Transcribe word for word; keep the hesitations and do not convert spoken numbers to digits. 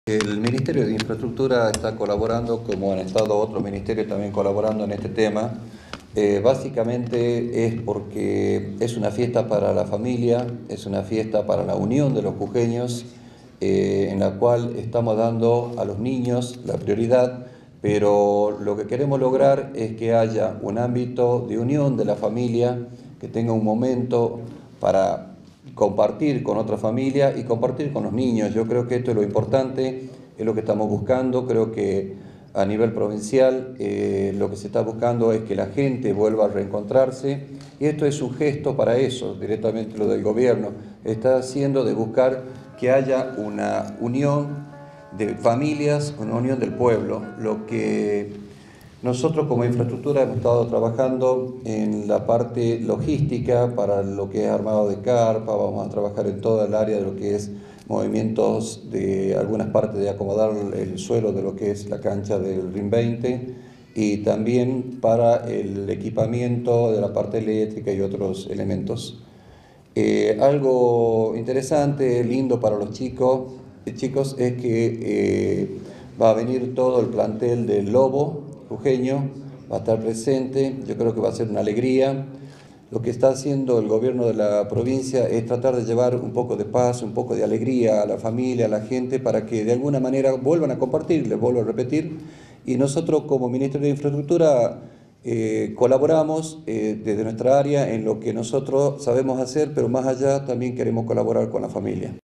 El Ministerio de Infraestructura está colaborando, como han estado otros ministerios también colaborando en este tema. Eh, básicamente es porque es una fiesta para la familia, es una fiesta para la unión de los jujeños, eh, en la cual estamos dando a los niños la prioridad, pero lo que queremos lograr es que haya un ámbito de unión de la familia, que tenga un momento para compartir con otra familia y compartir con los niños. Yo creo que esto es lo importante, es lo que estamos buscando. Creo que a nivel provincial eh, lo que se está buscando es que la gente vuelva a reencontrarse, y esto es un gesto para eso. Directamente lo del gobierno está haciendo de buscar que haya una unión de familias, una unión del pueblo. Lo que nosotros como infraestructura hemos estado trabajando en la parte logística para lo que es armado de carpa. Vamos a trabajar en toda el área de lo que es movimientos de algunas partes de acomodar el suelo de lo que es la cancha del RIN veinte, y también para el equipamiento de la parte eléctrica y otros elementos. Eh, algo interesante, lindo para los chicos, chicos es que eh, va a venir todo el plantel del Lobo jujeño, va a estar presente. Yo creo que va a ser una alegría. Lo que está haciendo el gobierno de la provincia es tratar de llevar un poco de paz, un poco de alegría a la familia, a la gente, para que de alguna manera vuelvan a compartir, les vuelvo a repetir. Y nosotros como Ministerio de Infraestructura eh, colaboramos eh, desde nuestra área en lo que nosotros sabemos hacer, pero más allá también queremos colaborar con la familia.